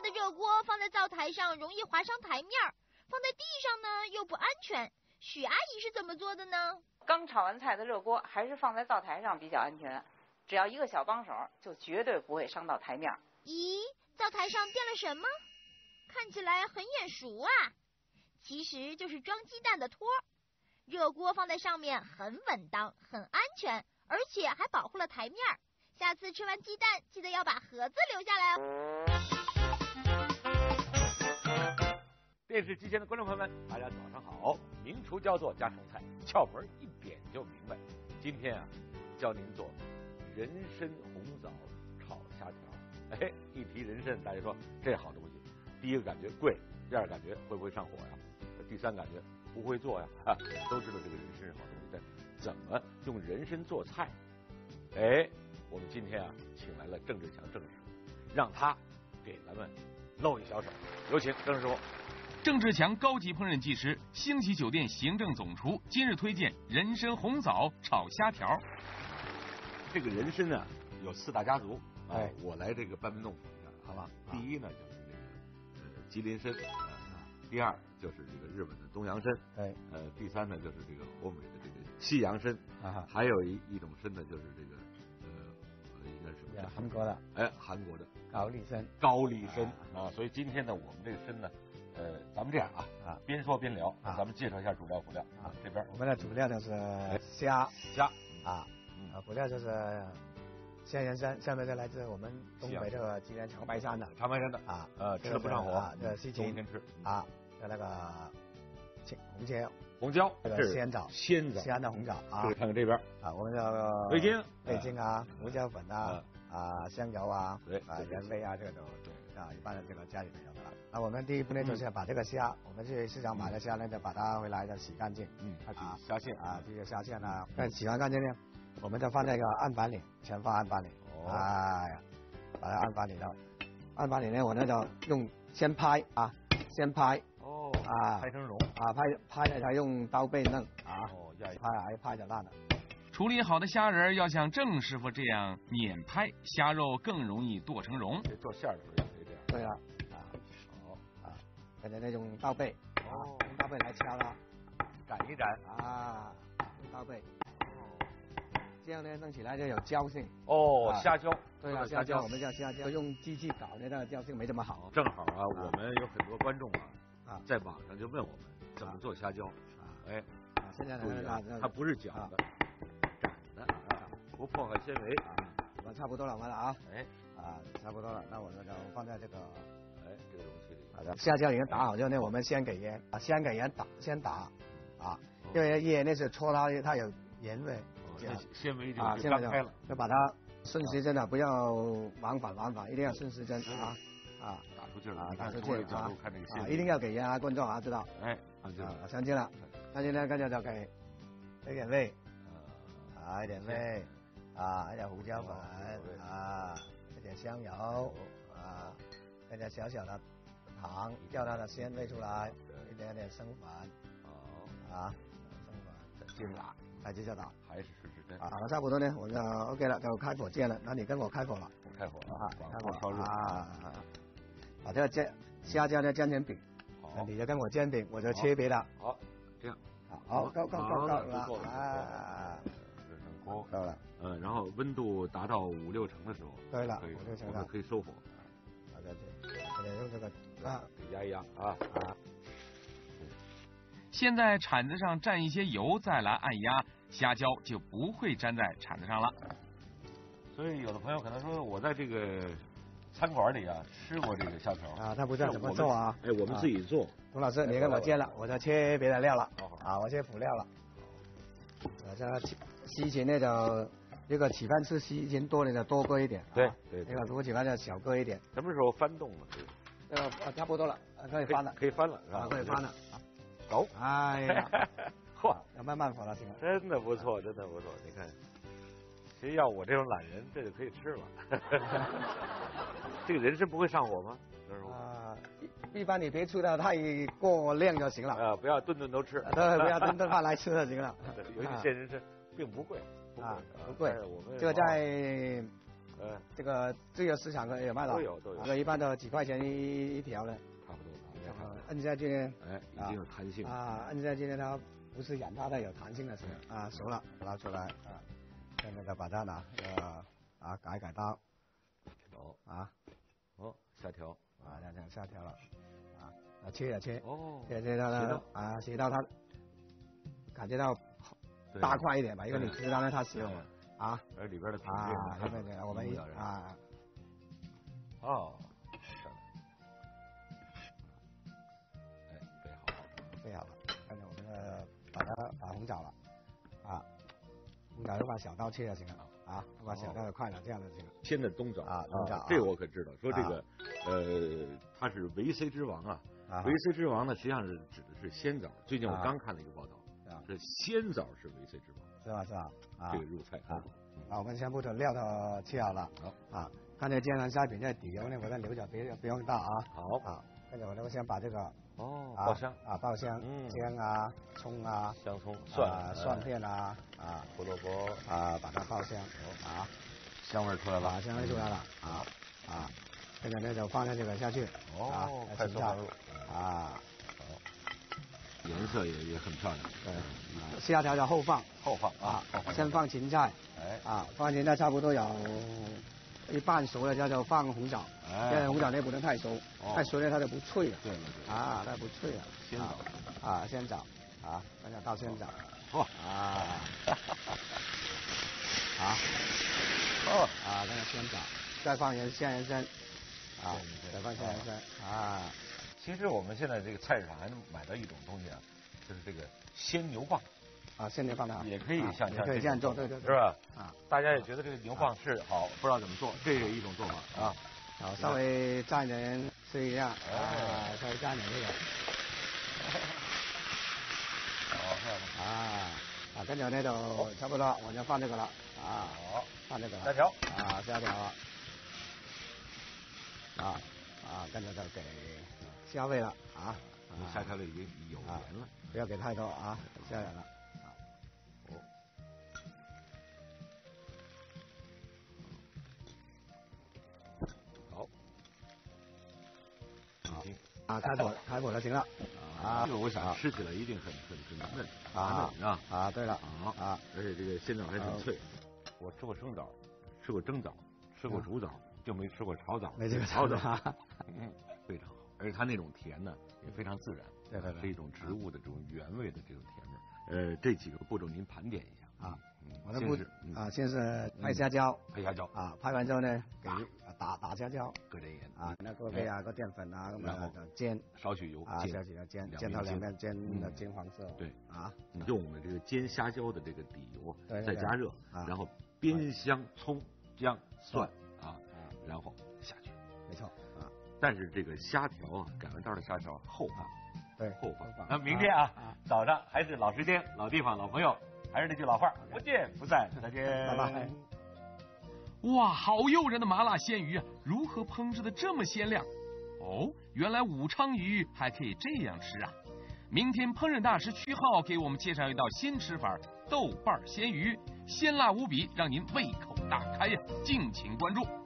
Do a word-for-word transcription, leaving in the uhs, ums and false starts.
的热锅放在灶台上容易划伤台面，放在地上呢又不安全。许阿姨是怎么做的呢？ 刚炒完菜的热锅还是放在灶台上比较安全，只要一个小帮手，就绝对不会伤到台面。 咦，灶台上垫了什么？看起来很眼熟啊，其实就是装鸡蛋的托。热锅放在上面很稳当，很安全，而且还保护了台面。下次吃完鸡蛋，记得要把盒子留下来哦。 电视机前的观众朋友们，大家早上好！名厨教做家常菜，窍门一点就明白。今天啊，教您做人参红枣炒虾条。哎，一提人参，大家说这好东西，第一个感觉贵，第二感觉会不会上火呀？第三感觉不会做呀。啊，都知道这个人参是好东西，但怎么用人参做菜？哎，我们今天啊，请来了郑志强郑师傅，让他给咱们露一小手。有请郑师傅。 郑志强高级烹饪技师，星级酒店行政总厨，今日推荐人参红枣炒虾条。 这个人参呢有四大家族， 哎， 我来这个班门弄斧一下，好吧？第一呢就是这个呃吉林参，啊，第二就是这个日本的东洋参， 哎， 呃，第三呢就是这个欧美的这个西洋参，啊，还有一一种参呢就是这个呃应该是什么？ 韩国的， 哎，韩国的高丽参， 高丽参啊，所以今天呢我们这个参呢。呃，咱们这样啊，啊，边说边聊，啊，咱们介绍一下主料辅料啊。这边我们的主料就是虾虾啊，啊，辅料就是鲜人参，下面是来自我们东北这个吉林长白山的， 长白山的啊， 呃，吃了不上火啊，这西芹， 冬天吃啊，的那个青红椒， 红椒， 这个鲜枣， 鲜枣， 鲜的红枣啊。 看看这边啊，我们的味精， 味精啊，胡椒粉啊，啊，香油啊， 对， 啊，原味啊，这个都啊，一般的这个家里面有的了。那我们第一步呢，就是把这个虾，我们去市场买的虾呢，就把它回来的洗干净， 嗯， 啊， 虾线啊，这些虾线啊，那洗完干净呢，我们就放在一个案板里，全放案板里，哎呀，把它案板里头，案板里呢，我呢就用先拍啊，先拍， 哦， 啊， 拍成蓉， 啊，拍拍了才用刀背弄，啊， 哦，压一拍啊，一拍就烂了。 处理好的虾仁要像郑师傅这样碾拍，虾肉更容易剁成蓉。 这做馅的时候也可以这样。 对啊，啊，好啊，跟着那种刀背，哦，用刀背来敲它， 擀一擀啊，用刀背，哦，这样呢弄起来就有胶性。 哦，虾胶。 对啊，虾胶我们叫虾胶，用机器搞的那个胶性没这么好。 正好啊，我们有很多观众啊，啊，在网上就问我们怎么做虾胶啊，哎， 啊，现在呢， 它不是搅的。啊，不破坏纤维啊， 我们差不多了，完了啊， 哎， 啊，差不多了，那我们就放在这个， 哎，这个容器里。 好的，虾胶已经打好之后呢，我们先给盐，啊，先给盐打，先打，啊，因为盐那是搓它，它有盐味， 纤维就啊， 就张开了， 就把它顺时针的，不要往返往返，一定要顺时针啊啊， 打出去了， 啊，打出去啊，看这个纤维， 一定要给盐啊，观众啊，知道， 哎，上去了， 上去了，上去呢，跟着就给给点味。啊，一点味，啊，一点胡椒粉，啊，一点香油，啊，一点小小的糖，调它的鲜味出来，一点点生粉，哦，啊，生粉，再进打，再接着打， 还是顺时针。 啊，差不多呢，我就 OK 了，就开火煎了。那你跟我开火了， 我开火啊， 开火烧热啊，把这个煎虾胶呢煎成饼，好，你就跟我煎饼，我就切别的。 好，这样。 好，够够够够了啊。 锅够了， 嗯，然后温度达到五六成的时候， 对了， 可以五六成了，可以收火。 好的，这个用这个啊， 给压一压啊啊。 先在铲子上蘸一些油，再来按压，虾胶就不会粘在铲子上了。 所以有的朋友可能说，我在这个餐馆里啊吃过这个虾条啊，他不知道怎么做啊。 哎，我们自己做。 董老师，你跟我煎了，我就切别的料了。啊，我切辅料了。我这西芹呢就，如果喜欢吃西芹多的就多搁一点。 对对。 那个如果喜欢就少搁一点。 什么时候翻动了？ 这个啊差不多了，可以翻了。 可以翻了是吧？ 可以翻了。 走。 哎呀， 嚯， 要慢慢火了，行了。 真的不错，真的不错，你看。谁要我这种懒人，这就可以吃了。这个人参不会上火吗？ 啊，一一般你别吃的太过量就行了。 啊，不要顿顿都吃。 对，不要顿顿饭来吃就行了。 尤其鲜人参并不贵， 啊，不贵。我们这个在嗯， 这个自由市场的也卖到， 都有都有， 这个一般都几块钱一一条的， 差不多。 摁下去呢， 哎，已经有弹性啊，摁下去呢，它不是软塌的，有弹性的时候啊，熟了拿出来啊，再那个把它拿呃啊改改刀， 哦啊， 哦下调啊这样下调了啊啊切啊切， 哦切切到它啊切到它感觉到大块一点吧，因为你知道呢它是啊， 而里边的啊对对对，我们啊哦。 备好了，看着我们的把它把红枣了，啊，红枣就把小刀切就行了，啊，把小刀就快了，这样就行了。 鲜的冬枣啊，冬枣， 这个我可知道，说这个呃，它是维 C 之王啊，维 C 之王呢，实际上是指的是鲜枣。最近我刚看了一个报道，是鲜枣是维 C 之王， 是吧是吧？啊， 这个入菜啊，啊，我们全部的料都切好了，好，啊，看这煎完虾饼这底油呢，我的牛角别不用倒啊， 好， 啊，跟着我呢，我先把这个。 哦，爆香啊，爆香， 嗯， 姜啊，葱啊， 香葱、蒜、 蒜片啊，啊， 胡萝卜啊，把它爆香，啊， 香味出来了， 香味出来了，啊啊，这个呢就放在这个下去， 哦，快速放入， 啊， 好，颜色也也很漂亮， 对，虾条要后放， 后放啊， 先放芹菜， 哎， 啊，放芹菜差不多有一半熟了，就放红枣，因为红枣呢不能太熟，太熟了它就不脆了。 对对对。 啊，它不脆了。 鲜枣。 啊，鲜枣。啊，大家倒鲜枣。 嚯！ 啊。好。 哦。 啊，那个鲜枣，再放盐鲜人参。啊，再放鲜人参。啊。 其实我们现在这个菜市场还能买到一种东西啊，就是这个鲜牛蒡。 啊，鲜牛蒡的也可以像像可以这样做，对对对， 是吧？ 啊， 大家也觉得这个牛蒡是好，不知道怎么做，这也一种做法啊。 好，稍微蘸点吃一下，啊，稍微蘸点这个。 好，看啊，啊，跟着呢就差不多，我就放这个了，啊， 好， 放这个了。 虾条。 啊，虾条。啊啊，跟着就给虾味了，啊。 虾条里已经有盐了， 不要给太多啊，下来了。 好， 好，啊，开火，开火就行了。 啊，这个我想吃起来一定很很很嫩， 啊嫩啊。 啊，对了， 好啊， 而且这个鲜枣还挺脆。我吃过生枣，吃过蒸枣，吃过煮枣，就没吃过炒枣。 没这个炒枣，嗯，非常好，而且它那种甜呢也非常自然， 对对对， 是一种植物的这种原味的这种甜味。呃，这几个步骤您盘点一下啊。我的步啊，先是拍虾胶， 拍虾胶啊，拍完之后呢，给打打虾胶， 搁点盐啊，那个给啊个淀粉啊， 然后煎， 少许油， 啊，少许油煎，煎到两面煎的金黄色， 对， 啊， 用的这个煎虾胶的这个底油再加热，然后煸香葱姜蒜啊，然后下去， 没错啊。 但是这个虾条啊，改完刀的虾条后放， 对， 后放。那明天啊，早上还是老时间、老地方、老朋友，还是那句老话，不见不散，再见， 拜拜。 哇，好诱人的麻辣鲜鱼啊！如何烹制的这么鲜亮？哦，原来武昌鱼还可以这样吃啊！明天烹饪大师曲浩给我们介绍一道新吃法——豆瓣鲜鱼，鲜辣无比，让您胃口大开呀！敬请关注。